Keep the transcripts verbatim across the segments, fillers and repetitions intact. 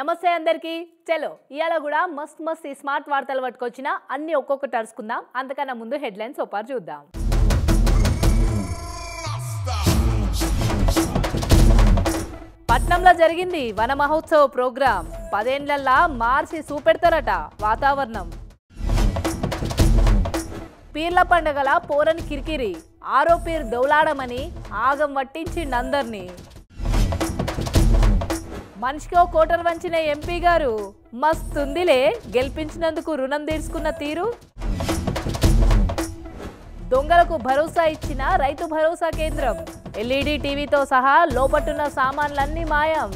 నమస్తే అందరికీ. చలో ఇయాల కూడా మస్త్ మస్త్ స్మార్ట్ వార్తలు పట్టుకొచ్చిన అన్ని ఒక్కొక్కటి అరుచుకుందాం. అంతకన్నా ముందు హెడ్లైన్స్ ఒకసారి చూద్దాం. పట్నంలో జరిగింది వన మహోత్సవ ప్రోగ్రాం. పదేండ్లల్లా మార్చి చూపెడతారట వాతావరణం. పీర్ల పండగల పోరని కిరికిరి, ఆరో పీర్ దౌలాడమని ఆగం పట్టించిండందర్నీ. మనిషికో కోటర్ వంచిన ఎంపీ గారు మస్తుందిలే గెలిపించినందుకు రుణం తీర్చుకున్న తీరు. దొంగలకు భరోసా ఇచ్చిన రైతు భరోసా కేంద్రం. ఎల్ఈడి టీవీతో సహా లోపట్టున్న సామాన్లన్నీ మాయం.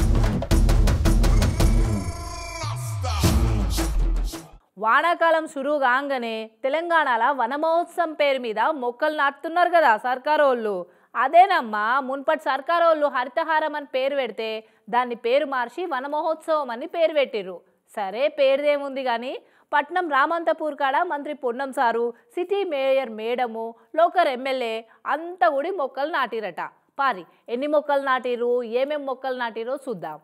వానాకాలం షురూ కాగానే తెలంగాణలో వన మహోత్సవం పేరు మీద మొక్కలు నాటుతున్నారు కదా సర్కారు వాళ్ళు. అదేనమ్మా మున్పటి సర్కారు వాళ్ళు హరితహారం అని పేరు పెడితే దాన్ని పేరు మార్చి వన మహోత్సవం అని పేరు పెట్టిర్రు. సరే పేరుదేముంది కానీ పట్నం రామంతపూర్ కాడ మంత్రి Ponnam sir, city mayor madam, local MLA అంతా కూడా మొక్కలు నాటిరట. పారి ఎన్ని మొక్కలు నాటిరు, ఏమేం మొక్కలు నాటిరో చూద్దాం.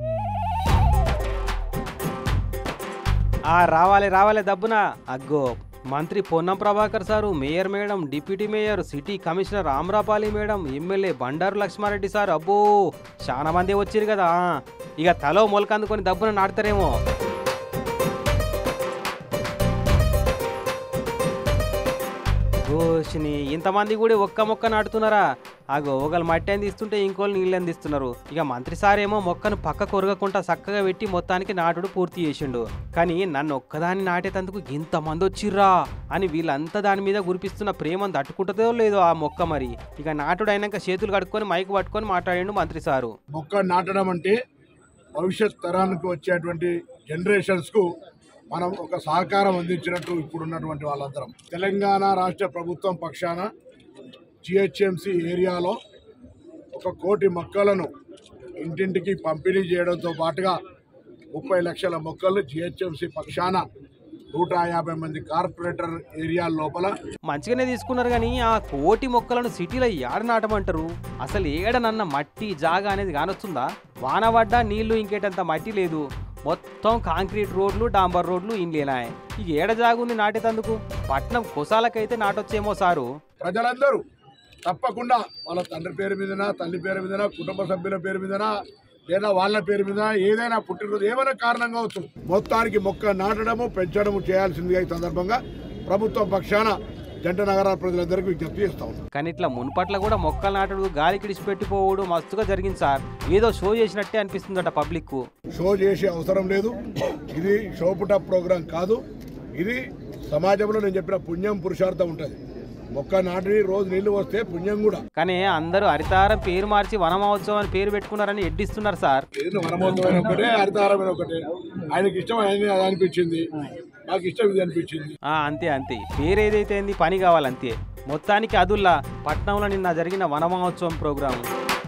రావాలి రావాలి దబ్బున. అగ్గో మంత్రి Ponnam Prabhakar sir, mayor madam, deputy mayor, city commissioner Amrapali madam, MLA Bandaru Laxma Reddy sir, అబ్బో చాలా మంది వచ్చిరు కదా. ఇక తలో మొలకందుకొని దబ్బున నాటుతారేమో. గోషిని ఇంతమంది కూడా ఒక్క మొక్క నాటుతున్నారా? అగో ఒకళ్ళు మట్టి అందిస్తుంటే ఇంకోళ్ళు నీళ్ళు అందిస్తున్నారు. ఇక మంత్రి సార్ ఏమో మొక్కను పక్క కొరగకుండా చక్కగా పెట్టి మొత్తానికి నాటుడు పూర్తి చేసిండు. కానీ నన్ను ఒక్కదాన్ని నాటేటందుకు ఇంతమంది వచ్చిర్రా అని వీళ్ళంతా దాని మీద గురిపిస్తున్న ప్రేమను తట్టుకుంటుందో లేదో ఆ మొక్క. మరి ఇక నాటుడు అయినాక చేతులు కడుక్కొని మైకు పట్టుకొని మాట్లాడిండు మంత్రి సారు. మొక్క నాటడం అంటే భవిష్యత్ తరానికి వచ్చేటువంటి జనరేషన్స్ కు మనం ఒక సహకారం అందించినట్టు ఇప్పుడున్నటువంటి వాళ్ళందరం. తెలంగాణ రాష్ట్ర ప్రభుత్వం పక్షాన జిహెచ్ఎంసి ఏరియాలో ఒక కోటి మొక్కలను ఇంటింటికి పంపిణీ చేయడంతో పాటుగా ముప్పై లక్షల మొక్కలు జిహెచ్ఎంసి పక్షాన నూట యాభై మంది కార్పొరేటర్ ఏరియా లోపల మంచిగానే తీసుకున్నారు. కానీ ఆ కోటి మొక్కలను సిటీలో ఏడ నాటమంటారు? అసలు ఏడనన్న మట్టి జాగా అనేది కానొస్తుందా? వాన పడ్డా నీళ్లు ఇంకేటంత మట్టి లేదు. మొత్తం కాంక్రీట్ రోడ్లు, డాంబర్ రోడ్లు ఇండ్లేనాయి. ఇక ఏడ జాగుంది నాటేతందుకు? పట్నం కొసాలకైతే నాటొచ్చేమో సారు. ప్రజలందరూ తప్పకుండా వాళ్ళ తండ్రి పేరు మీదనా, తల్లి పేరు మీదనా, కుటుంబ సభ్యుల పేరు మీదనా, లేదా వాళ్ళ పేరు మీద ఏదైనా పుట్టినరోజు ఏమైనా కారణం కావచ్చు, మొత్తానికి మొక్క నాటడము పెంచడము చేయాల్సిందిగా ఈ సందర్భంగా ప్రభుత్వం పక్షాన జంట నగరాల ప్రజలందరికీ విజ్ఞప్తి చేస్తా ఉన్నాం. కానీ ఇట్లా మున్పట్ల కూడా మొక్కలు నాటడు, గాలికి ఇడిచిపెట్టిపోవడు మస్తుగా జరిగింది సార్. ఏదో షో చేసినట్టే అనిపిస్తుందట పబ్లిక్ కు. షో చేసే అవసరం లేదు. ఇది షోపుట ప్రోగ్రాం కాదు. ఇది సమాజంలో నేను చెప్పిన పుణ్యం పురుషార్థం ఉంటుంది. మొక్క నాటి రోజు నీళ్లు వస్తే పుణ్యం కూడా. కానీ అందరూ హరితహారం పేరు మార్చి వన మహోత్సవం అని పేరు పెట్టుకున్నారని ఎడ్డిస్తున్నారు సార్. వనమహోత్సవం ఒకటే, హరితహారం ఒకటే. ఆయనకి ఇష్టం ఆయన అది అనిపించింది, నాకు ఇష్టం ఇది అనిపించింది. అంతే అంతే, పేరు ఏదైతే ఏంది పని కావాలంతే. మొత్తానికి అదుల్లా పట్నంలో నిన్న జరిగిన వన మహోత్సవం ప్రోగ్రాము.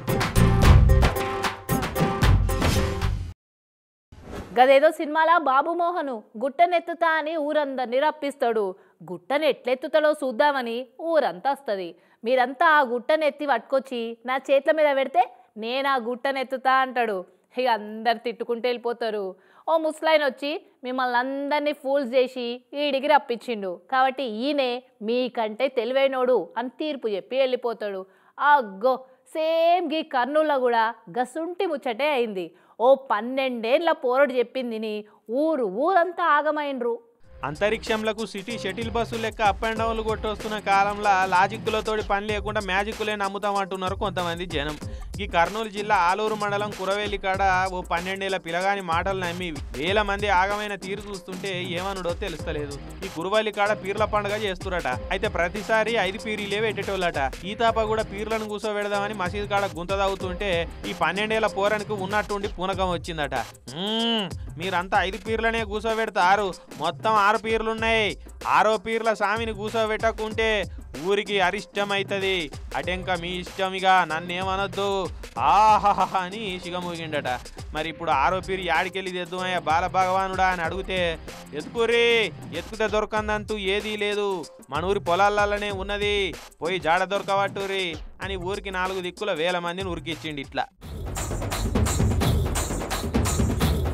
గదేదో సినిమాలా బాబు మోహను గుట్టనెత్తుతా అని ఊరందరినీ రప్పిస్తాడు. గుట్టను ఎట్లెత్తుతాడో చూద్దామని ఊరంతా వస్తుంది. మీరంతా ఆ గుట్టనెత్తి పట్టుకొచ్చి నా చేతుల మీద పెడితే నేను ఆ గుట్టనెత్తుతా అంటాడు. ఇక అందరు తిట్టుకుంటూ వెళ్ళిపోతారు. ఓ ముసలాయన వచ్చి మిమ్మల్ని అందరినీ ఫూల్స్ చేసి ఈడికి రప్పించిండు కాబట్టి ఈయనే మీకంటే తెలివైనోడు అని తీర్పు చెప్పి వెళ్ళిపోతాడు. అగ్గో సేమ్ గీ కర్నూల్లో కూడా గసుంటి ముచ్చటే అయింది. ఓ పన్నెండేళ్ల పోరడు చెప్పిందిని ఊరు ఊరంతా ఆగమైనరు. అంతరిక్షంలకు సిటీ షటిల్ బస్సు లెక్క అప్ అండ్ డౌన్లు కొట్టొస్తున్న కాలంలో లాజిక్కులతోటి పని లేకుండా మ్యాజిక్కులే నమ్ముతామంటున్నారు కొంతమంది జనం. ఈ కర్నూలు జిల్లా ఆలూరు మండలం కురవేలి కాడ ఓ పన్నెండేళ్ల పిలగాని మాటలు నమ్మి వేల మంది ఆగమైన తీరు చూస్తుంటే ఏమనుడో తెలుస్తలేదు. ఈ కురవేలి కాడ పీర్ల పండుగ చేస్తురట. అయితే ప్రతిసారి ఐదు పీరీలే పెట్టేటోళ్ళట. ఈ తాప కూడా పీర్లను కూర్చోబెడదామని మసీదు కాడ గుంత తాగుతుంటే ఈ పన్నెండేళ్ల పోరానికి ఉన్నట్టుండి పూనకం వచ్చిందట. మీరంతా ఐదు పీర్లనే కూర్చోబెడతారు, మొత్తం ఆరు పీర్లున్నాయి. ఆరో పీర్ల స్వామిని కూర్చోబెట్టకుంటే ఊరికి అరిష్టమైతుంది. అటెంక మీ ఇష్టమిగా నన్నేమనొద్దు ఆహాహా అని సిగమూగిండట. మరి ఇప్పుడు ఆరో పీరు యాడికెళ్ళి తెద్దుమయ్యా బాల భగవానుడా అని అడిగితే ఎత్తుకుర్రీ, ఎత్తుకుతే దొరకందంతూ ఏదీ లేదు, మన ఊరి పొలాలనే ఉన్నది, పోయి జాడ దొరకబట్టుర్రీ అని ఊరికి నాలుగు దిక్కుల వేల మందిని ఉరికిచ్చిండి. ఇట్లా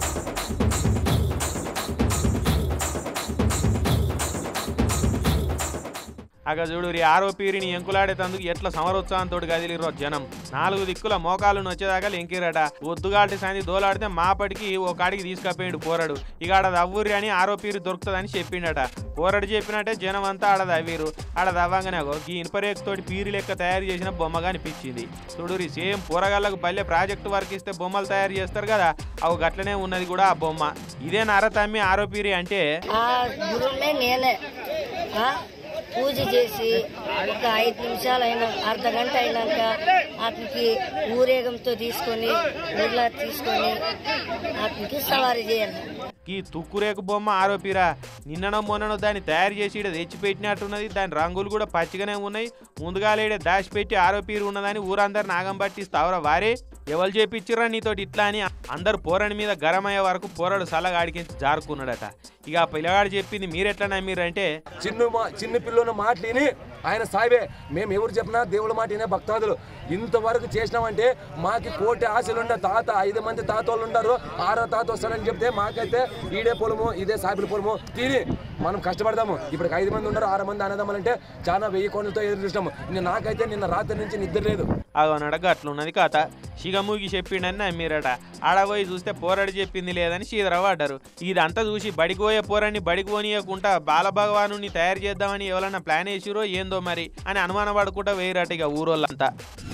అగ చూడు ఆరోపీరిని ఎంకులాడేటందుకు ఎట్లా సమరోత్సాహంతో కదిలిరో జనం. నాలుగు దిక్కుల మోకాలు వచ్చేదాకా లెంకిరట. ఒద్దుగాటి సంది దోలాడితే మాపటికి ఓ కాడికి తీసుకపోయిండు పోరడు. ఇక ఆడ దవ్వురి అని ఆరోపీరి దొరుకుతుందని చెప్పిండట. పోరడు చెప్పినట్టే జనం అంతా ఆడ దవ్వీరు. ఆడ దవ్వంగానే ఈ ఇనుపరేకు తోటి పీరి లెక్క తయారు చేసిన బొమ్మగా అనిపించింది. చూడురి సేమ్ పోరగాళ్ళకు బల్లె ప్రాజెక్టు వర్క్ ఇస్తే బొమ్మలు తయారు చేస్తారు కదా, అవి గట్లనే ఉన్నది కూడా ఆ బొమ్మ. ఇదే నరతమ్మి ఆరోపీరి అంటే నేనే పూజ చేసి ఒక ఐదు నిమిషాలు అయినా అర్ధ గంట అయినాక అతనికి ఊరేగంతో తీసుకొని ఊర్లా తీసుకొని అతనికి సవారీ చేయాలి. ఈ తుక్కురేకు బొమ్మ ఆరోపిరా. నిన్ననో మొన్ననో దాన్ని తయారు చేసి ఇక్కడ తెచ్చిపెట్టినట్టున్నది. దాని రంగులు కూడా పచ్చిగానే ఉన్నాయి. ముందుగా లేడే దాచిపెట్టి ఆరోపీరు ఉన్నదని ఊరందరు నాగం పట్టిస్తావరా వారే. ఎవరు చేపించిర్రా నీతోటి ఇట్లా అని అందరు పోరని మీద గరం అయ్యే వరకు పోరాడు సలగా ఆడికించి జారుకున్నాడట. ఇక ఆ పిల్లగాడు చెప్పింది మీరెట్లా నమ్మిరంటే, చిన్న చిన్న పిల్లల మాటని ఆయన సాయిబే. మేము ఎవరు చెప్పినా దేవుళ్ళ మాటనే భక్తాదులు. ఇంతవరకు చేసినామంటే మాకి కోటి ఆశలుండే తాత ఐదు మంది తాతోళ్ళు ఉంటారు. ఆరో తాత వస్తాడని చెప్తే మాకైతే ఈడే పొలము ఇదే సాయిబుల పొలము తిని మనం కష్టపడదాము. ఇప్పుడు ఐదు మంది ఉన్నారు, ఆరు మంది అన్నదమ్ములంటే చాలా వెయ్యి కోట్లతో ఎదురు చూసినాము. నాకైతే నిన్న రాత్రి నుంచి నిద్ర లేదు. అదనడగ అట్లున్నది కథ. సిగమూగి చెప్పిండని నమ్మిరట. ఆడబోయి చూస్తే పోరాడు చెప్పింది లేదని చీదరవాడ్డారు. ఇదంతా చూసి బడిపోయే పోరాన్ని బడికోనియకుండా బాలభగవాను తయారు చేద్దామని ఎవరన్నా ప్లాన్ వేసిరో ఏందో మరి అని అనుమానం పడుకుంటా వేయరట ఇక ఊరోళ్ళంతా.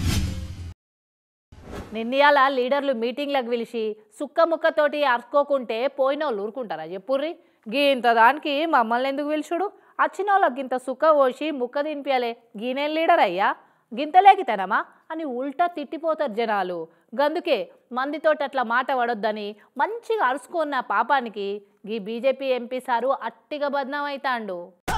నిన్నయాల లీడర్లు మీటింగ్లకు పిలిచి సుక్క ముక్కతోటి అరుచుకోకుంటే పోయిన వాళ్ళు ఊరుకుంటారా చెప్పుర్రి. గీంత దానికి మమ్మల్ని ఎందుకు పిలుచుడు? వచ్చిన వాళ్ళకి గింత సుక్క పోసి ముక్క తినిపించాలే. గీనేం లీడర్ అయ్యా, గింతలేకితేనమా అని ఉల్టా తిట్టిపోతారు జనాలు. గందుకే మందితోటి అట్లా మాట పడొద్దని మంచిగా అరుచుకున్న పాపానికి ఈ బీజేపీ ఎంపీ సారు అట్టిగా బద్నాం అవుతాండు.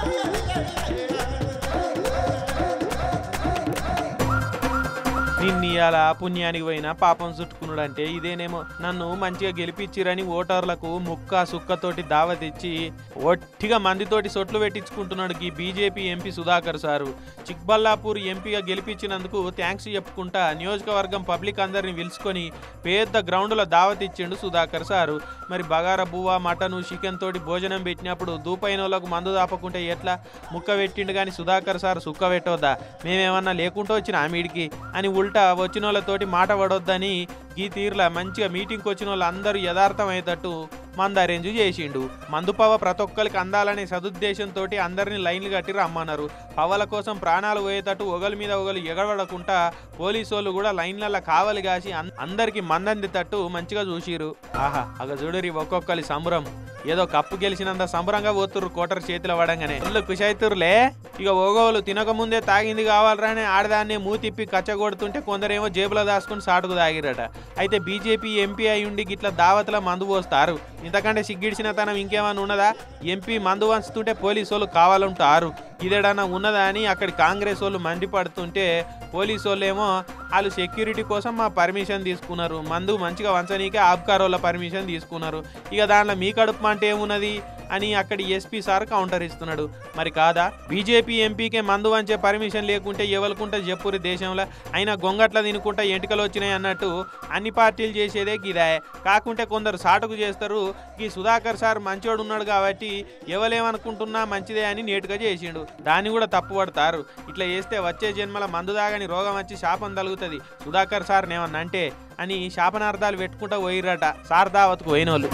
నిన్నీయాల పుణ్యానికి పోయినా పాపం చుట్టుకున్నాడంటే ఇదేనేమో. నన్ను మంచిగా గెలిపించిరని ఓటర్లకు ముక్క సుక్కతోటి దావతిచ్చి ఒట్టిగా మందితోటి సొట్లు పెట్టించుకుంటున్నాడు ఈ BJP MP Sudhakar sir. Chikballapur ఎంపీగా గెలిపించినందుకు థ్యాంక్స్ చెప్పుకుంటా నియోజకవర్గం పబ్లిక్ అందరిని పిలుచుకొని పెద్ద గ్రౌండ్లో దావతిచ్చిండు సుధాకర్ సారు. మరి బగారా బువ్వ మటను చికెన్ తోటి భోజనం పెట్టినప్పుడు దూపైన వాళ్ళకు మందు దాపకుంటే ఎట్లా? ముక్క పెట్టిండు కానీ సుధాకర్ సార్ సుక్క పెట్టవద్దా, మేమేమన్నా లేకుంటూ వచ్చిన ఆమెడికి అని ఉల్టా వచ్చిన వాళ్ళతోటి మాట పడొద్దని ఈ తీరులా మంచిగా మీటింగ్కి వచ్చిన వాళ్ళు అందరూ యథార్థం అయ్యేటట్టు మందు అరేంజ్ చేసిండు. మందు పవ ప్రతి ఒక్కరికి అందాలనే సదుద్దేశంతో అందరినీ లైన్లు కట్టి రమ్మన్నారు. పవల కోసం ప్రాణాలు పోయేటట్టు ఒకరి మీద ఒకరు ఎగబడకుండా పోలీసు వాళ్ళు కూడా లైన్లలో కావలి కాసి అందరికి మందందితట్టు మంచిగా చూసిరు. ఆహా అగ చూడరి ఒక్కొక్కరి సంబరం. ఏదో కప్పు గెలిచినంత సంబరంగా పోతుర్రు కోటర్ చేతిలో పడంగానే. ఇల్లు కుషైతుర్లే. ఇక ఓగోలు తినకముందే తాగింది కావాలరా అని ఆడదాన్ని మూతిప్పి కచ్చగొడుతుంటే కొందరేమో జేబులో దాచుకుని సాటుకు తాగిరట. అయితే బీజేపీ ఎంపీ అయి ఉండి గిట్ల దావతల మందు పోస్తారు. ఇంతకంటే సిగ్గిడిచిన తనం ఇంకేమన్నా ఉన్నదా? ఎంపీ మందు వంచుతుంటే పోలీసు వాళ్ళు కావాలంటారు. ఇదేడన్నా ఉన్నదా అని అక్కడి కాంగ్రెస్ వాళ్ళు మండిపడుతుంటే పోలీసు వాళ్ళు ఏమో వాళ్ళు సెక్యూరిటీ కోసం మా పర్మిషన్ తీసుకున్నారు, మందు మంచిగా వంచనీకే ఆబ్కార్ వాళ్ళ పర్మిషన్ తీసుకున్నారు. ఇక దాంట్లో మీ కడుపు అంటే ఏమున్నది అని అక్కడి ఎస్పీ సార్ కౌంటర్ ఇస్తున్నాడు. మరి కాదా? బీజేపీ ఎంపీకే మందు వంచే పర్మిషన్ లేకుంటే ఎవరుకుంటే చెప్పురి దేశంలో. అయినా గొంగట్ల తినుకుంటా ఎంటికలు వచ్చినాయి అన్నట్టు అన్ని పార్టీలు చేసేదే గిదా. కాకుంటే కొందరు సాటుకు చేస్తారు. ఈ సుధాకర్ సార్ మంచోడు ఉన్నాడు కాబట్టి ఎవరేమనుకుంటున్నా మంచిదే అని నేటుగా చేసిండు. దాన్ని కూడా తప్పు పడతారు. ఇట్లా చేస్తే వచ్చే జన్మల మందు దాగని రోగం వచ్చి శాపం తగులుతుంది సుధాకర్ సార్ ఏమన్నా అంటే అని శాపనార్థాలు పెట్టుకుంటా పోయిరట సార్ దావత్కు పోయినోళ్ళు.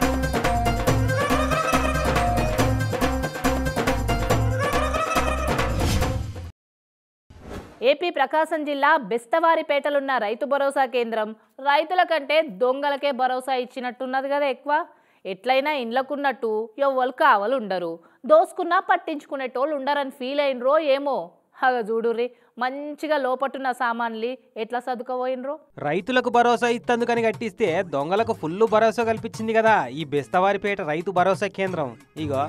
ఏపీ ప్రకాశం జిల్లా బెస్తవారిపేటలున్న రైతు భరోసా కేంద్రం రైతుల కంటే దొంగలకే భరోసా ఇచ్చినట్టున్నది కదా ఎక్కువ. ఎట్లయినా ఇండ్లకున్నట్టు ఎవ్వరు కావాలి ఉండరు, దోసుకున్నా పట్టించుకునేటోళ్ళు ఉండరని ఫీల్ అయినరో ఏమో. అగ చూడుర్రి మంచిగా లోపట్టున్న సామాన్లు ఎట్లా సదుకపోయినరో. రైతులకు భరోసా ఇస్తందుకని కట్టిస్తే దొంగలకు ఫుల్ భరోసా కల్పించింది కదా ఈ బెస్తవారిపేట రైతు భరోసా కేంద్రం. ఇగో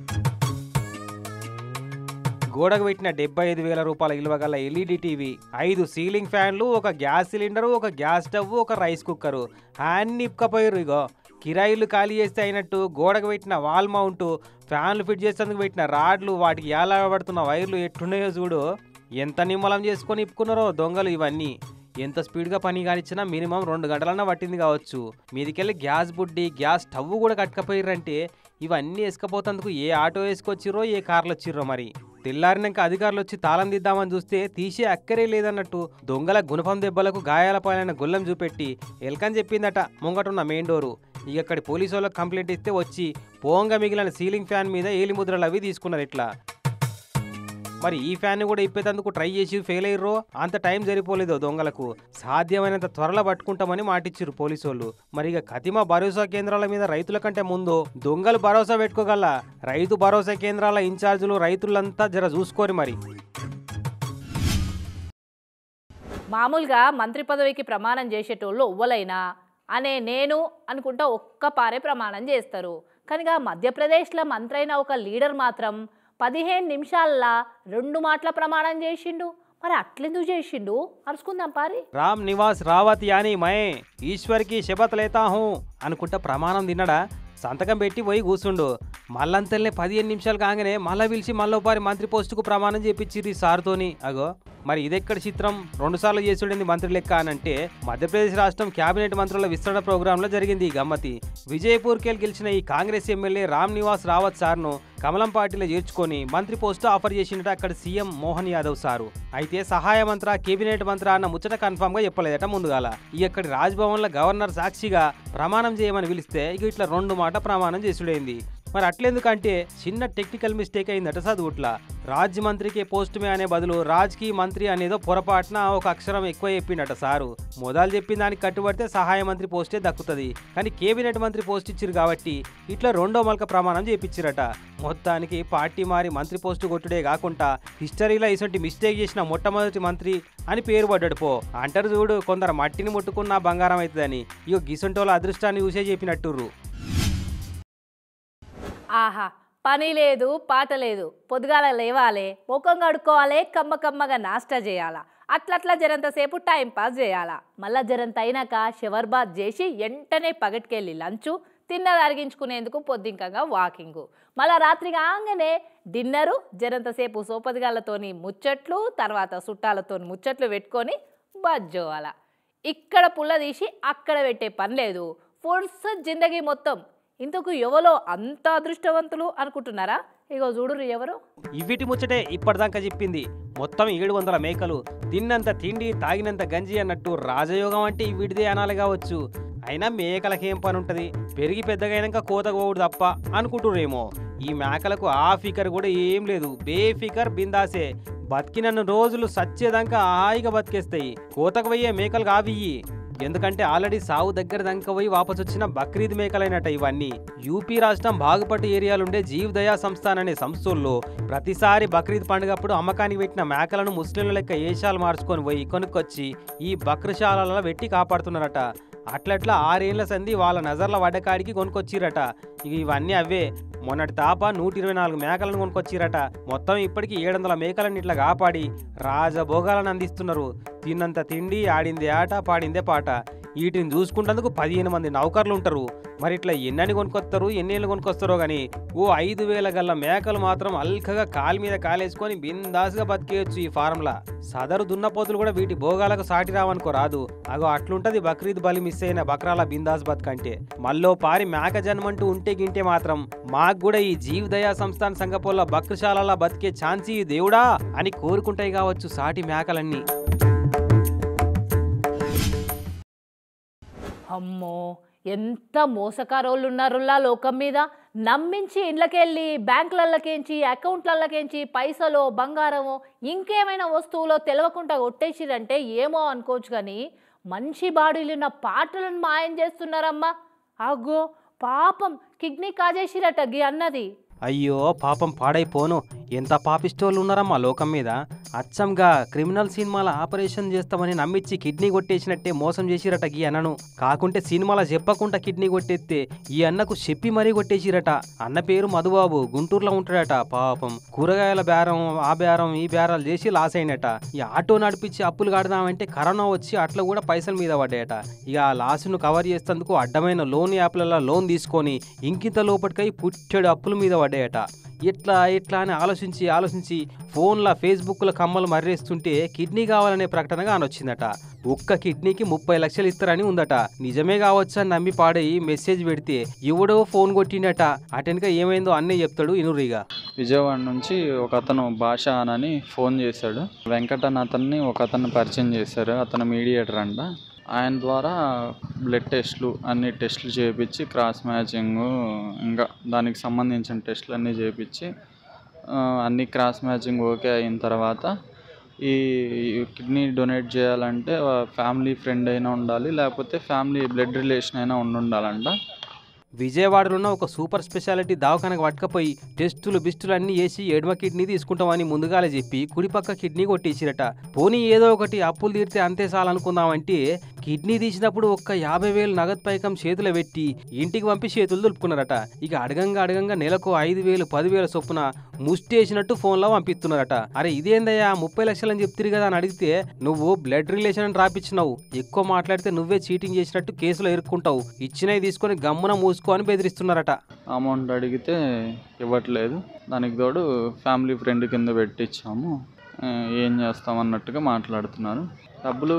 గోడకు పెట్టిన డెబ్బై ఐదు వేల రూపాయల విలువ గల ఎల్ఈడి టీవీ, ఐదు సీలింగ్ ఫ్యాన్లు, ఒక గ్యాస్ సిలిండరు, ఒక గ్యాస్ స్టవ్, ఒక రైస్ కుక్కరు అన్ని ఇప్పుకపోయారు. ఇగో కిరాయిలు ఖాళీ చేస్తే అయినట్టు గోడకు పెట్టిన వాల్ మౌంట్, ఫ్యాన్లు ఫిట్ చేసేందుకు పెట్టిన రాడ్లు, వాటికి ఏలాడబడుతున్న వైర్లు ఎట్టున్నాయో చూడు. ఎంత నిమ్మలం చేసుకొని ఇప్పుకున్నారో దొంగలు ఇవన్నీ. ఎంత స్పీడ్గా పని కానిచ్చినా మినిమం రెండు గంటలన్నా పట్టింది కావచ్చు. మీదికెళ్ళి గ్యాస్ బుడ్డి, గ్యాస్ స్టవ్ కూడా కట్టుకపోయారంటే ఇవన్నీ వేసుకపోతందుకు ఏ ఆటో వేసుకొచ్చిర్రో ఏ కార్లు వచ్చిర్రో మరి. తెల్లారినాక అధికారులు వచ్చి తాళం దిద్దామని చూస్తే తీసే అక్కరే లేదన్నట్టు దొంగల గుణపం దెబ్బలకు గాయాల పాలైన గొల్లం చూపెట్టి ఎల్కని చెప్పిందట ముంగటున్న మెయిన్ డోరు. ఇక అక్కడి పోలీసు వాళ్ళకి కంప్లైంట్ ఇస్తే వచ్చి పోంగా మిగిలిన సీలింగ్ ఫ్యాన్ మీద ఏలిముద్రలు అవి తీసుకున్నారు. ఇట్లా మరి ఈ ఫ్యాన్ కూడా ఇప్పేందుకు ట్రై చేసి ఫెయిల్ అయ్యారో అంత టైం సరిపోలేదు దొంగలకు. సాధ్యమైనంత త్వరలో పట్టుకుంటామని మాటిచ్చారు పోలీసు వాళ్ళు. మరి ఇక కతిమ భరోసా కేంద్రాల మీద రైతుల కంటే ముందు దొంగలు భరోసా పెట్టుకోగల రైతు భరోసా కేంద్రాల ఇన్ఛార్జీలు రైతులంతా జర చూసుకోరు. మరి మామూలుగా మంత్రి పదవికి ప్రమాణం చేసేటోళ్ళు ఎవ్వలైనా అనే నేను అనుకుంటా ఒక్క పారే ప్రమాణం చేస్తారు. కానీ మధ్యప్రదేశ్లో మంత్రి అయిన ఒక లీడర్ మాత్రం పదిహేను నిమిషాల్లో రెండు మాటల ప్రమాణం చేసిండు. మరి అట్లెందుకు చేసిండు అరుచుకుందాం పారి. రామ్ నివాస్ రావత్ యాని మై ఈశ్వర్కి శపథ్ లేతా హూ అనుకుంటా ప్రమాణం తిన్నాడా, సంతకం పెట్టి పోయి కూర్చుండు. మళ్ళంతల్నే పదిహేను నిమిషాలు కాగానే మళ్ళా పిలిచి మళ్ళోపారి మంత్రి పోస్టుకు ప్రమాణం చేపించిర్రు ఈ సార్తోని. అగో మరి ఇదెక్కడ చిత్రం, రెండు సార్లు చేసుడింది మంత్రి లెక్క అనంటే మధ్యప్రదేశ్ రాష్ట్రం కేబినెట్ మంత్రుల విస్తరణ ప్రోగ్రాంలో జరిగింది ఈ గమ్మతి. విజయపూర్కెళ్ళి గెలిచిన ఈ కాంగ్రెస్ ఎమ్మెల్యే రామ్ నివాస్ రావత్ సార్ను కమలం పార్టీలో చేర్చుకొని మంత్రి పోస్టు ఆఫర్ చేసినట అక్కడ సీఎం మోహన్ యాదవ్ సారు. అయితే సహాయ మంత్ర కేబినెట్ మంత్ర అన్న ముచ్చట కన్ఫామ్ గా చెప్పలేదట ముందుగాల. ఈ అక్కడి రాజ్భవన్ లో గవర్నర్ సాక్షిగా ప్రమాణం చేయమని పిలిస్తే ఇక ఇట్లా రెండు మాట ప్రమాణం చేసుడైంది. మరి అట్లెందుకంటే చిన్న టెక్నికల్ మిస్టేక్ అయిందట చదువుట్లా. రాజ్య మంత్రికి పోస్ట్ మే అనే బదులు రాజ్కి మంత్రి అనేదో పొరపాటున ఒక అక్షరం ఎక్కువ చెప్పిండట సారు. మొదలు చెప్పిన దానికి కట్టుబడితే సహాయ మంత్రి పోస్టే దక్కుతుంది, కానీ కేబినెట్ మంత్రి పోస్ట్ ఇచ్చిరు కాబట్టి ఇట్లా రెండో మల్క ప్రమాణం చేపించిరట. మొత్తానికి పార్టీ మారి మంత్రి పోస్టు కొట్టుడే కాకుండా హిస్టరీలో ఇసొంటి మిస్టేక్ చేసిన మొట్టమొదటి మంత్రి అని పేరు పడ్డాడు పో. అంటారు చూడు, కొందరు మట్టిని ముట్టుకున్నా బంగారం అవుతుందని. ఇగో గిసొంటోళ్ళ అదృష్టాన్ని చూసే చెప్పినట్టుర్రు. ఆహా, పని లేదు పాట లేదు, పొద్దుగాల లేవాలే, ముఖం కడుక్కోవాలి, కమ్మ కమ్మగా నాష్టా చేయాలా, అట్లట్లా జరంతసేపు టైం పాస్ చేయాలా. మళ్ళా జరంత అయినాక షవర్ బాత్ చేసి వెంటనే పగటికెళ్ళి లంచు, తిన్నది అరిగించుకునేందుకు పొద్దుంకంగా వాకింగు, మళ్ళీ రాత్రి కాగానే డిన్నరు, జరంతసేపు సోపదిగాళ్ళతోని ముచ్చట్లు, తర్వాత చుట్టాలతో ముచ్చట్లు పెట్టుకొని బజ్జోవాల. ఇక్కడ పుల్ల తీసి అక్కడ పెట్టే పని లేదు, ఫుడ్స్ జిందగీ మొత్తం. ఇంతకు ఎవరో అంత అదృష్టవంతులు అనుకుంటున్నారా? ఇగో చూడురు ఎవరు. ఇవిటి ముచ్చటే ఇప్పటిదాకా చెప్పింది. మొత్తం ఏడు వందల మేకలు, తిన్నంత తిండి తాగినంత గంజి అన్నట్టు రాజయోగం అంటే వీటిదే అనాలి కావచ్చు. అయినా మేకలకేం పని ఉంటుంది, పెరిగి పెద్దగైనాక కోత కోవుడు తప్ప అనుకుంటురేమో. ఈ మేకలకు ఆ ఫికర్ కూడా ఏం లేదు, బేఫికర్ బిందాసే. బతికినన్ను రోజులు సచ్చేదాకా హాయిగా బతికేస్తాయి. కోతకు పోయే మేకలు కావియ్యి. ఎందుకంటే ఆల్రెడీ సావు దగ్గర దంక పోయి వాపసు వచ్చిన బక్రీద్ మేకలైనట ఇవన్నీ. యూపీ రాష్ట్రం బాగుపట్టు ఏరియాలుండే జీవ్ దయా సంస్థాన్ అనే సంస్థల్లో ప్రతిసారి బక్రీద్ పండుగప్పుడు అమ్మకానికి పెట్టిన మేకలను ముస్లింల లెక్క ఏషాలు మార్చుకొని పోయి కొనుక్కొచ్చి ఈ బక్రశాలలో పెట్టి కాపాడుతున్నారట. అట్లట్లా ఆరేళ్ల సంధి వాళ్ళ నజర్ల వడ్డకాడికి కొనుక్కొచ్చిరట. ఇక ఇవన్నీ అవే. మొన్నటి తాప నూట ఇరవై నాలుగు మేకలను కొనుక్కొచ్చిరట. మొత్తం ఇప్పటికి ఏడు వందల మేకలను ఇట్లా కాపాడి రాజభోగాలను అందిస్తున్నారు. తిన్నంత తిండి, ఆడిందే ఆట, పాడిందే పాట. వీటిని చూసుకుంటందుకు పదిహేను మంది నౌకర్లు ఉంటారు. మరి ఇట్లా ఎన్నని కొనుక్కొస్తారు, ఎన్నేళ్ళు కొనుక్కొస్తారో కానీ ఓ ఐదు వేల గల్ల మేకలు మాత్రం అల్కగా కాలు మీద కాలేసుకొని బిందాసుగా బతికేయచ్చు ఈ ఫారంలా. సదరు దున్నపోతులు కూడా వీటి భోగాలకు సాటి రావనుకో రాదు. అగో అట్లుంటది బక్రీద్ బలి మిస్ అయిన బక్రాల బిందాస్ బతుకంటే. మళ్ళో పారి మేక జన్మంటూ ఉంటే గింటే మాత్రం మాకు కూడా ఈ జీవ్ దయా సంస్థాన్ సంగపోళ్ళ బక్రశాలలా బతికే ఛాన్సీ దేవుడా అని కోరుకుంటాయి కావచ్చు సాటి మేకలన్నీ. అమ్మో, ఎంత మోసకారోళ్ళు ఉన్నారులా లోకం మీద. నమ్మించి ఇండ్లకెళ్ళి బ్యాంకులకేంచి అకౌంట్లకేంచి పైసలో బంగారమో ఇంకేమైనా వస్తువులో తెలవకుండా కొట్టేసిరంటే ఏమో అనుకోవచ్చు. కానీ మంచి బాడీలున్న పాటలను మాయం చేస్తున్నారమ్మా. అగ్గో పాపం కిడ్నీ కాజేసిరట గీ అన్నది. అయ్యో పాపం పాడైపోను. ఎంత పాపిస్టోళ్ళు ఉన్నారమ్మా లోకం మీద. అచ్చంగా క్రిమినల్ సినిమాల ఆపరేషన్ చేస్తామని నమ్మించి కిడ్నీ కొట్టేసినట్టే మోసం చేసిరట గీ అన్నను. కాకుంటే సినిమాల చెప్పకుండా కిడ్నీ కొట్టేస్తే ఈ అన్నకు చెప్పి మరీ కొట్టేసిరట. అన్న పేరు మధుబాబు, గుంటూరులో ఉంటాడట. పాపం కూరగాయల బేరం, ఆ బేరం ఈ బేరాలు చేసి లాస్ అయినట. ఈ ఆటో నడిపించి అప్పులు కడదామంటే కరోనా వచ్చి అట్లా కూడా పైసల మీద పడ్డాయట. ఇక ఆ లాసును కవర్ చేసేందుకు అడ్డమైన లోన్ యాప్లలో లోన్ తీసుకొని ఇంకింత లోపటికై పుట్టెడు అప్పుల మీద పడ్డాయట. ఎట్లా ఎట్లా అని ఆలోచించి ఆలోచించి ఫోన్లో ఫేస్బుక్లో కమ్మలు మర్రేస్తుంటే కిడ్నీ కావాలనే ప్రకటనగా అనొచ్చిందట. ఒక్క కిడ్నీకి ముప్పై లక్షలు ఇస్తారని ఉందట. నిజమే కావచ్చని నమ్మి పాడయి మెసేజ్ పెడితే ఎవడో ఫోన్ కొట్టిండట. అటెనక ఏమైందో అన్నీ చెప్తాడు ఇనురిగా. విజయవాడ నుంచి ఒక అతను భాష అని ఫోన్ చేశాడు. వెంకట్ అని అతన్ని ఒక అతన్ని పరిచయం చేశారు. అతను మీడియేటర్ అంట. ఆయన ద్వారా బ్లడ్ టెస్ట్లు అన్ని టెస్టులు చేయించి క్రాస్ మ్యాచింగ్ ఇంకా దానికి సంబంధించిన టెస్టులు అన్నీ చేయించి అన్ని క్రాస్ మ్యాచింగ్ ఓకే అయిన తర్వాత ఈ కిడ్నీ డొనేట్ చేయాలంటే ఫ్యామిలీ ఫ్రెండ్ అయినా ఉండాలి, లేకపోతే ఫ్యామిలీ బ్లడ్ రిలేషన్ అయినా ఉండి ఉండాలంట. విజయవాడలో ఉన్న ఒక సూపర్ స్పెషాలిటీ దవాఖానకు పట్టుకపోయి టెస్టులు బిస్టులు అన్నీ వేసి ఎడమ కిడ్నీ తీసుకుంటామని ముందుగానే చెప్పి కుడిపక్క కిడ్నీ కొట్టించిరట. పోనీ ఏదో ఒకటి అప్పులు తీరితే అంతే చాలనుకుందామంటే కిడ్నీ తీసినప్పుడు ఒక్క యాభై వేలు నగదు పైకం చేతులు పెట్టి ఇంటికి పంపి చేతులు దులుపుకున్నారట. ఇక అడగంగా అడగంగా నెలకు ఐదు వేలు పదివేల చొప్పున ముష్టి వేసినట్టు ఫోన్లో పంపిస్తున్నారట. అరే ఇదేందయ్యా ముప్పై లక్షలు అని చెప్తిరి కదా అని అడిగితే నువ్వు బ్లడ్ రిలేషన్ అని రాపిచ్చినావు, ఎక్కువ మాట్లాడితే నువ్వే చీటింగ్ చేసినట్టు కేసులో ఇరుక్కుంటావు, ఇచ్చినవి తీసుకొని గమ్మున మూసుకో అని బెదిరిస్తున్నారట. అమౌంట్ అడిగితే ఇవ్వట్లేదు, దానికి తోడు ఫ్యామిలీ ఫ్రెండ్ కింద పెట్టించాము, ఏం చేస్తామన్నట్టుగా మాట్లాడుతున్నారు. డబ్బులు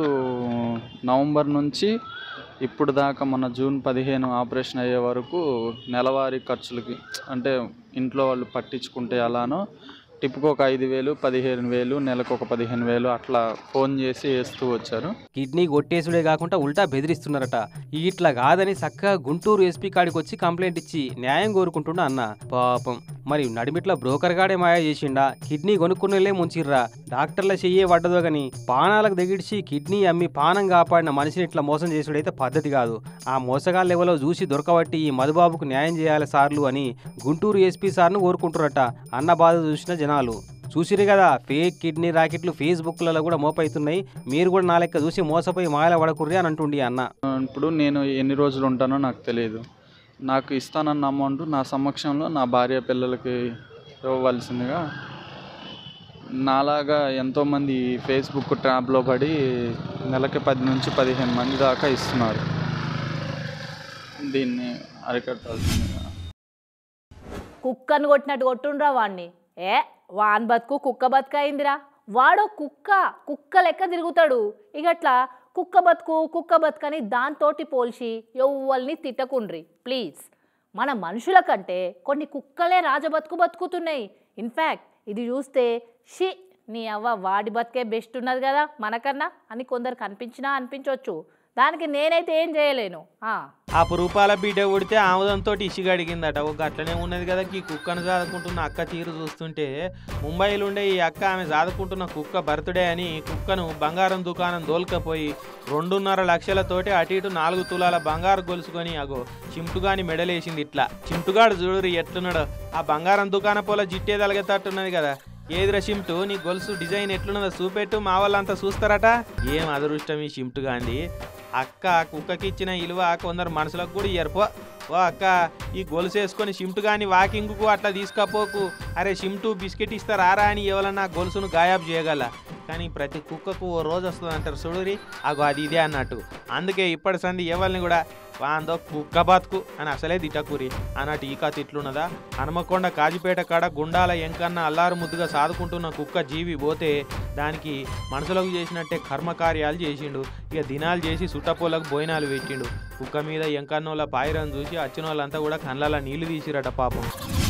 నవంబర్ నుంచి ఇప్పుడు దాకా మన జూన్ పదిహేను ఆపరేషన్ అయ్యే వరకు నెలవారీ ఖర్చులకి అంటే ఇంట్లో వాళ్ళు పట్టించుకుంటే అలానో టిప్కి ఒక ఐదు వేలు పదిహేను వేలు నెలకు ఒక పదిహేను వేలు అట్లా ఫోన్ చేసి వేస్తూ వచ్చారు. కిడ్నీ కొట్టేసుడే కాకుండా ఉల్టా బెదిరిస్తున్నారట. ఇట్లా కాదని చక్కగా గుంటూరు ఎస్పీ కాడికి వచ్చి కంప్లైంట్ ఇచ్చి న్యాయం కోరుకుంటుండ అన్న. పాపం మరి నడిమిట్లా బ్రోకర్ గాడే మాయా చేసిండా, కిడ్నీ కొనుక్కునేలే ముంచిర్రా, డాక్టర్ల చెయ్యే పడ్డదో గాని పానాలకు దిగిడిచి కిడ్నీ అమ్మి పానం కాపాడిన మనిషిని ఇట్లా మోసం చేసుడైతే పద్ధతి కాదు. ఆ మోసగాళ్ళ ఎవరో చూసి దొరకబట్టి ఈ మధుబాబుకు న్యాయం చేయాలి సార్లు అని గుంటూరు ఎస్పీ సార్ను కోరుకుంటారట. అన్న బాధ చూసిన జనాలు చూసిరు కదా. ఫేక్ కిడ్నీ రాకెట్లు ఫేస్బుక్లలో కూడా మోపవుతున్నాయి. మీరు కూడా నా లెక్క చూసి మోసపోయి మాయల పడకుర్రి అని అంటుండి అన్న. ఇప్పుడు నేను ఎన్ని రోజులు ఉంటానో నాకు తెలియదు. నాకు ఇస్తానన్న అమౌంట్ నా సమక్షంలో నా భార్య పిల్లలకి ఇవ్వవలసిందిగా నాలాగా ఎంతోమంది ఫేస్బుక్ ట్రాప్లో పడి నెలకి పది నుంచి పదిహేను మంది దాకా ఇస్తున్నారు. దీన్ని అరికట్టాల్సిందిగా. కుక్కను కొట్టినట్టు కొట్టుండ్రా వాడిని. ఏ వాన్ బతుకు కుక్క బతుక అయిందిరా. వాడో కుక్క కుక్క లెక్క తిరుగుతాడు. ఇక అట్లా కుక్క బతుకు కుక్క బతుకని దాంతోటి పోల్చి ఎవ్వల్ని తిట్టకుండ్రి ప్లీజ్. మన మనుషుల కంటే కొన్ని కుక్కలే రాజబతుకు బతుకుతున్నాయి. ఇన్ఫ్యాక్ట్ ఇది చూస్తే షీ నీ అవ్వ వాడి బతికే బెస్ట్ ఉన్నది కదా మనకన్నా అని కొందరు కనిపించినా అనిపించవచ్చు. దానికి నేనైతే ఏం చేయలేను. అపురూపాల బిడ్డ ఉడితే ఆముదంతో ఇసుక అడిగిందట. ఒక అట్లనే ఉన్నది కదా ఈ కుక్కను సాదుకుంటున్న అక్క తీరు చూస్తుంటే. ముంబైలో ఉండే ఈ అక్క ఆమె సాదుకుంటున్న కుక్క బర్త్డే అని కుక్కను బంగారం దుకాణం దోల్కపోయి రెండున్నర లక్షలతోటి అటు ఇటు నాలుగు తులాల బంగారు గొలుసుకొని అగో చిమ్టుగాని మెడలేసింది. ఇట్లా చిమ్టుగాడు చూడురు ఎట్లున్నాడు. ఆ బంగారం దుకాణం పోల జిట్టే తలగేటట్టున్నది కదా. ఏదిరా షిమ్టు నీ గొలుసు డిజైన్ ఎట్లున్నదో చూపెట్టు, మా వాళ్ళంతా చూస్తారట. ఏం అదృష్టం ఈ షిమ్టు గాంధీ. అక్క కుక్కకి ఇచ్చిన ఇలువ కొందరు మనసులకు కూడా ఇయ్యరుపో. ఓ అక్క ఈ గొలుసు వేసుకొని షిమ్టు కానీ వాకింగ్కు అట్లా తీసుకపోకు. అరే షిమ్టు బిస్కెట్ ఇస్తారా అని ఎవరన్నా గొలుసును గాయాబ్ చేయగల. కానీ ప్రతి కుక్కకు ఓ రోజు వస్తుంది అంటారు చూడురి. అగో అది ఇదే అన్నట్టు. అందుకే ఇప్పటి సంది ఎవరిని కూడా వాందో కుక్క బతుకు అని అసలే తిట్టకూరి అన్నట్టు ఈ కథ ఇట్లున్నదా. హనుమకొండ కాజిపేట కాడ గుండాల ఎంకన్న అల్లారు ముద్దుగా సాదుకుంటున్న కుక్క జీవి పోతే దానికి మనసులకు చేసినట్టే కర్మకార్యాలు చేసిండు. ఇక దినాలు చేసి సుట్టపోలకు బోయినాలు పెట్టిండు. కుక్క మీద ఎంకన్నోళ్ళ పాయిరం చూసి వచ్చిన వాళ్ళంతా కూడా కళ్ళ నీళ్లు తీసిరట పాపం.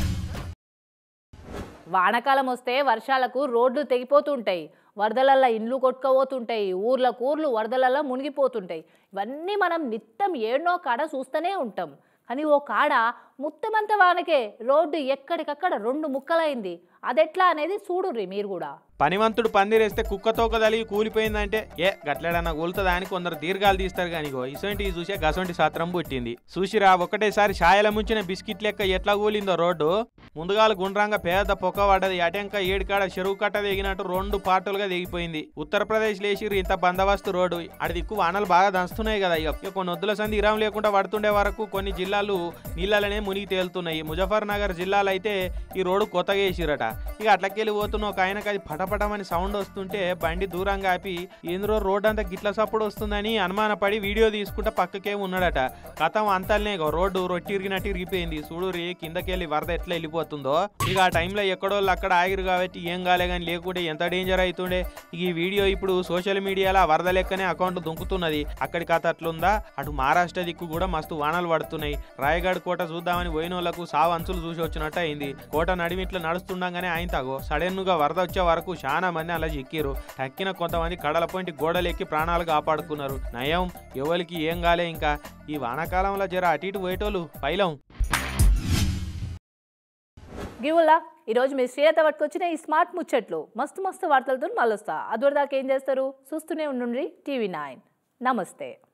వానకాలం వస్తే వర్షాలకు రోడ్లు తెగిపోతుంటాయి, వరదలల్లో ఇండ్లు కొట్టుకపోతుంటాయి, ఊర్లకు ఊర్లు వరదలల్లో మునిగిపోతుంటాయి. ఇవన్నీ మనం నిత్యం ఏడనో కాడ చూస్తూనే ఉంటాం. కానీ ఓ కాడ ముత్తమంత వానకే రోడ్డు ఎక్కడికక్కడ రెండు ముక్కలైంది. అదెట్లా అనేది చూడుర్రి మీరు కూడా. పనివంతుడు పందిరేస్తే కుక్కతోక తలిగి కూలిపోయిందంటే ఏ గట్లేడన్నా కూలుతుందా అని కొందరు దీర్ఘాలు తీస్తారు. కానిగో ఇసొంటివి చూసే గసొంటి సాత్రం పుట్టింది. చూసిరా ఒకటేసారి ఛాయల ముంచిన బిస్కెట్ లెక్క ఎట్లా కూలిందో రోడ్డు. ముందుగాలు గుండ్రంగా పేద పొక్క పడ్డది. అటెంక ఏడుకాడ చెరువు కట్ట దిగినట్టు రెండు పార్టులుగా దిగిపోయింది. ఉత్తరప్రదేశ్ లేచిర్రు ఇంత బందోబస్తు రోడ్డు. అడి దిక్కు వానలు బాగా దంచుతున్నాయి కదా. ఇక కొన్ని వద్దుల సంది ఇరాం లేకుండా పడుతుండే వరకు కొన్ని జిల్లాలు నీళ్ళనే మునిగి తేలుతున్నాయి. ముజఫర్ నగర్ జిల్లాలో అయితే ఈ రోడ్డు కొత్తగా వేసిరట. ఇక అట్లకెళ్ళి పోతున్న ఒక ఆయనకు అది పటపటమని సౌండ్ వస్తుంటే బండి దూరంగా ఆపి ఏంద్రో రోడ్ అంతా గిట్ల సప్పుడు వస్తుందని అనుమానపడి వీడియో తీసుకుంటే పక్కకే ఉన్నాడట. కథం అంతల్నే రోడ్డు రొట్టిరిగినట్టు ఇరిగిపోయింది. చూడురి కిందకెళ్ళి వరద ఎట్లా వెళ్ళిపోతుందో. ఇక ఆ టైంలో ఎక్కడోళ్ళు అక్కడ ఆగిరు కాబట్టి ఏం కాలే కానీ లేకుంటే ఎంత డేంజర్ అవుతుండే. ఈ వీడియో ఇప్పుడు సోషల్ మీడియాలో వరద లెక్కనే అకౌంట్ దుంకుతున్నది. అక్కడి కథ అట్లుందా? అటు మహారాష్ట్ర దిక్కు కూడా మస్తు వానలు పడుతున్నాయి. రాయగఢ్ కోట చూద్దామని పోయినోళ్లకు సావు అంచులు చూసి వచ్చినట్టు అయింది. కోట నడిమిట్లో నడుస్తుండగానే ఆయన తాగో సడన్గా వరద వచ్చే వరకు చాలా మంది అలా చిక్కిరు. తక్కిన కొంతమంది కడల పోయింటి గోడలు ఎక్కి ప్రాణాలు కాపాడుకున్నారు. నయం ఎవరికి ఏం కాలే. ఇంకా ఈ వానాకాలంలో జర అటు ఇటు పోయేటోళ్ళు పైలం. గివులా ఈరోజు మీ శ్రీయత పట్టుకొచ్చిన ఈ స్మార్ట్ ముచ్చట్లు మస్తు మస్తు వార్తలతో మళ్ళొస్తా. అదువరదాకా ఏం చేస్తారు? చూస్తూనే ఉండండి టీవీ నైన్. నమస్తే.